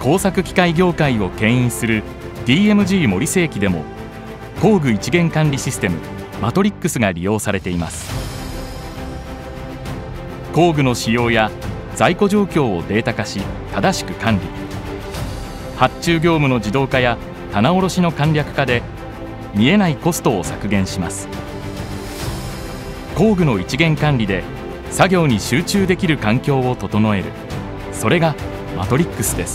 工作機械業界を牽引する DMG 森精機でも工具一元管理システムマトリックスが利用されています。工具の使用や在庫状況をデータ化し正しく管理、発注業務の自動化や棚卸しの簡略化で見えないコストを削減します。工具の一元管理で作業に集中できる環境を整える、それがマトリックスです。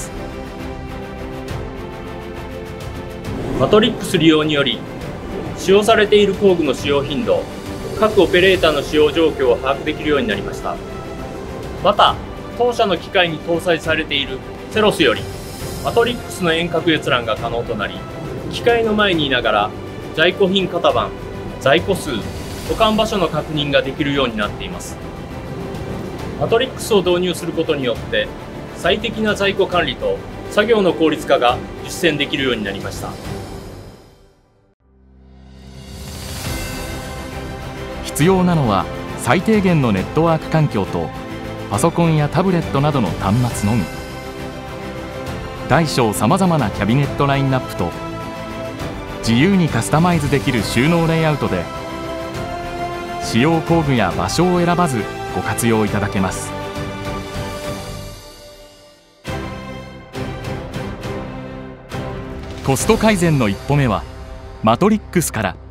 マトリックス利用により使用されている工具の使用頻度、各オペレーターの使用状況を把握できるようになりました。また当社の機械に搭載されているセロスよりマトリックスの遠隔閲覧が可能となり、機械の前にいながら在庫品型番、在庫数、保管場所の確認ができるようになっています。マトリックスを導入することによって最適な在庫管理と作業の効率化が実践できるようになりました。 必要なのは最低限のネットワーク環境とパソコンやタブレットなどの端末のみ。大小さまざまなキャビネットラインナップと自由にカスタマイズできる収納レイアウトで使用工具や場所を選ばずご活用いただけます。コスト改善の一歩目はマトリックスから。